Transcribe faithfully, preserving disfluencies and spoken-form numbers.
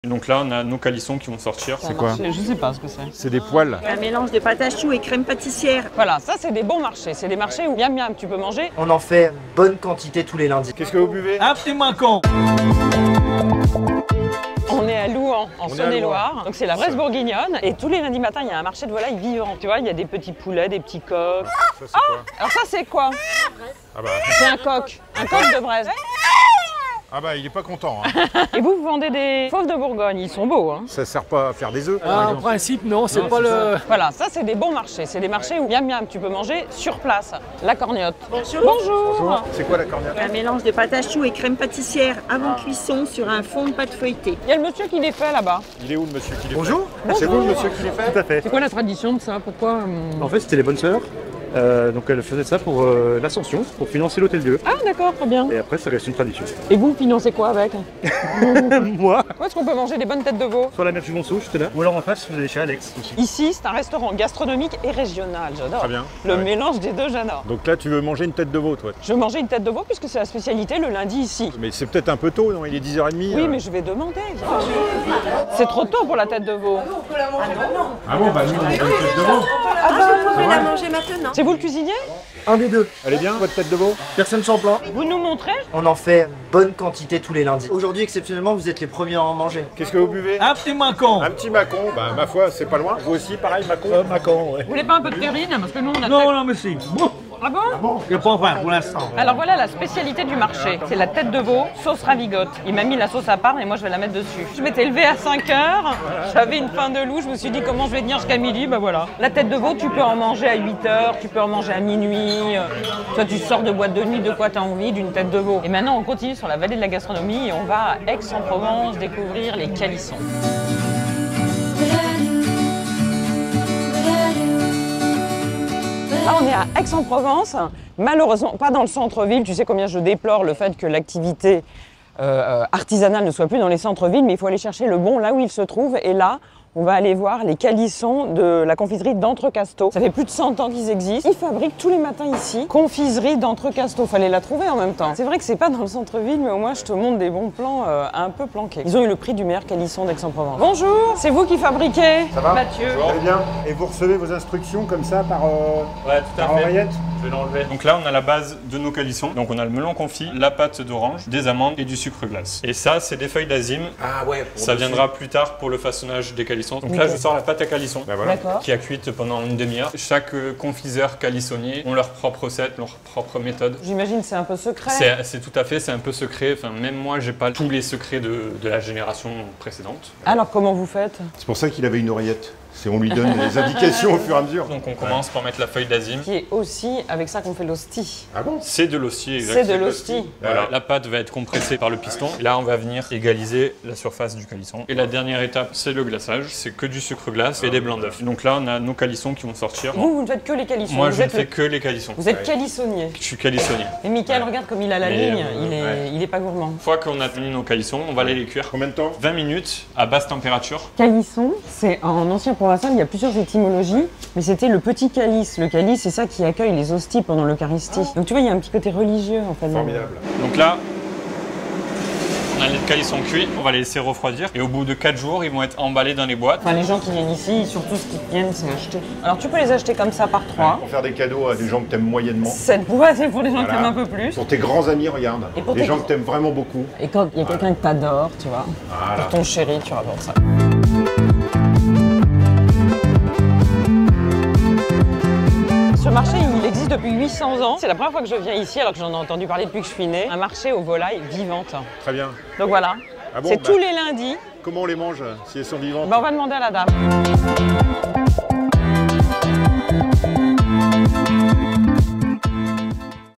Donc là, on a nos calissons qui vont sortir. C'est quoi? Je sais pas ce que c'est. C'est des poils. Un mélange de pâte à choux et crème pâtissière. Voilà, ça c'est des bons marchés. C'est des marchés où miam miam tu peux manger. On en fait bonne quantité tous les lundis. Qu'est-ce que vous buvez? Un petit moins con. On est à Louan, en Saône-et-Loire. Donc c'est la Bresse bourguignonne. Et tous les lundis matins, il y a un marché de volailles vivant. Tu vois, il y a des petits poulets, des petits coqs. Ça, c'est quoi? Alors ça c'est quoi? Ah bah, C'est un coq. Un coq de Bresse. ah bah, il est pas content. Hein. Et vous, vous vendez des fauves de Bourgogne. Ils sont beaux, hein. Ça sert pas à faire des œufs. Ah, en principe, non, c'est pas le. Voilà, ça c'est des bons marchés. C'est des marchés où miam miam tu peux manger sur place. La corgnotte. Bonjour. Bonjour. C'est quoi la cornière? Un mélange de pâte à choux et crème pâtissière avant cuisson sur un fond de pâte feuilletée. Il y a le monsieur qui les fait là-bas. Il est où le monsieur qui les fait? Bonjour. C'est vous le monsieur qui les fait? Tout à fait. C'est quoi la tradition de ça? Pourquoi hum, En fait, c'était les bonnes sœurs. Euh, donc elles faisaient ça pour euh, l'Ascension, pour financer l'Hôtel Dieu. Ah d'accord, très bien. Et après, ça reste une tradition. Et vous financez quoi avec? Moi, Où est-ce qu'on peut manger des bonnes têtes de veau? sur la mer du Monceau, j'étais là. Ou alors en face, vous allez chez Alex aussi. Ici, c'est un restaurant gastronomique et régional, j'adore. Très bien. Le Ouais. mélange des deux, j'adore. Donc là, tu veux manger une tête de veau, toi? Je veux manger une tête de veau puisque c'est la spécialité le lundi ici. Mais c'est peut-être un peu tôt, non? Il est dix heures trente. Oui, mais je vais demander. C'est trop tôt pour la tête de veau. Ah bon, bah nous, on veut une tête de veau. Ah bah, vous pouvez la manger maintenant. C'est vous le cuisinier? Un des deux. Elle est bien, votre tête de veau? Personne sans plan. Vous nous montrez? On en fait bonne quantité tous les lundis. Aujourd'hui, exceptionnellement, vous êtes les premiers à en manger. Qu'est-ce que vous buvez? Un petit moins con. Un petit macon, bah ma foi, c'est pas loin. Vous aussi, pareil, macon? Euh, Macon, ouais. Vous voulez pas un peu de terrine? Parce que nous, on a... Non, non, mais si. Bon. Ah bon? Je pas faim pour l'instant. Alors voilà la spécialité du marché, c'est la tête de veau, sauce ravigote. Il m'a mis la sauce à part et moi je vais la mettre dessus. Je m'étais levée à cinq heures, j'avais une faim de loup, je me suis dit comment je vais tenir jusqu'à midi, bah voilà. La tête de veau, tu peux en manger à huit heures, tu peux en manger à minuit. Toi tu sors de boîte de nuit, de quoi tu as envie d'une tête de veau. Et maintenant on continue sur la vallée de la gastronomie et on va à Aix-en-Provence découvrir les calissons. Là, on est à Aix-en-Provence, malheureusement pas dans le centre-ville. Tu sais combien je déplore le fait que l'activité euh, artisanale ne soit plus dans les centres-villes, mais il faut aller chercher le bon là où il se trouve. Et là, on va aller voir les calissons de la confiserie d'Entrecasteaux. Ça fait plus de cent ans qu'ils existent. Ils fabriquent tous les matins ici. Confiserie d'Entrecasteaux, fallait la trouver en même temps. C'est vrai que c'est pas dans le centre-ville, mais au moins je te montre des bons plans euh, un peu planqués. Ils ont eu le prix du meilleur calisson d'Aix-en-Provence. Bonjour, c'est vous qui fabriquez? Ça va? Mathieu. Très bien. Et vous recevez vos instructions comme ça par, euh, Ouais, tout à par fait. oreillette? Je vais l'enlever. Donc là, on a la base de nos calissons. Donc on a le melon confit, la pâte d'orange, des amandes et du sucre glace. Et ça, c'est des feuilles d'azim. Ah ouais. Ça viendra plus tard pour le façonnage des calissons. Donc là, je sors la pâte à calisson. Bah voilà. D'accord. Qui a cuite pendant une demi-heure. Chaque euh, confiseur calissonnier ont leur propre recette, leur propre méthode. J'imagine c'est un peu secret. C'est c'est tout à fait, c'est un peu secret. Enfin, même moi, j'ai pas tous les secrets de, de la génération précédente. Alors comment vous faites? C'est pour ça qu'il avait une oreillette. C'est on lui donne les indications au fur et à mesure. Donc on commence par mettre la feuille d'azim. Qui est aussi avec ça qu'on fait l'hostie. Ah bon? C'est de l'hostie, exact. C'est de l'hostie. Voilà, la pâte va être compressée par le piston. Et là, on va venir égaliser la surface du calisson. Et la dernière étape, c'est le glaçage. C'est que du sucre glace et des blancs d'œufs. Donc là, on a nos calissons qui vont sortir. Vous, vous ne faites que les calissons. Moi, vous je ne êtes fais le- que les calissons. Vous êtes Ouais. calissonnier. Je suis calissonnier. Et Mickaël, Ouais. regarde comme il a la Mais, ligne. euh, il, est, ouais. il est pas gourmand. Une fois qu'on a fini nos calissons, on va aller les cuire. Combien de temps? vingt minutes à basse température. Calisson, c'est en ancien provençal, il y a plusieurs étymologies, mais c'était le petit calice. Le calice, c'est ça qui accueille les hosties pendant l'Eucharistie. Donc tu vois, il y a un petit côté religieux en fait. Formidable. Donc là, on a les calissons cuits, on va les laisser refroidir. Et au bout de quatre jours, ils vont être emballés dans les boîtes. Enfin, les gens qui viennent ici, surtout ce qu'ils viennent, c'est acheter. Alors tu peux les acheter comme ça par trois. Pour faire des cadeaux à des gens que t'aimes moyennement. Cette boîte, c'est pour les gens qui Voilà. aiment un peu plus. Pour tes grands amis, regarde. Et pour Des tes- gens que t'aimes vraiment beaucoup. Et quand il y a quelqu'un que t'adores, tu vois, Voilà. pour ton chéri, tu rapportes ça. Ce marché, il existe depuis huit cents ans. C'est la première fois que je viens ici, alors que j'en ai entendu parler depuis que je suis née. Un marché aux volailles vivantes. Très bien. Donc voilà, Ah bon, c'est bah, tous les lundis. Comment on les mange si elles sont vivantes? Ben, on va demander à la dame.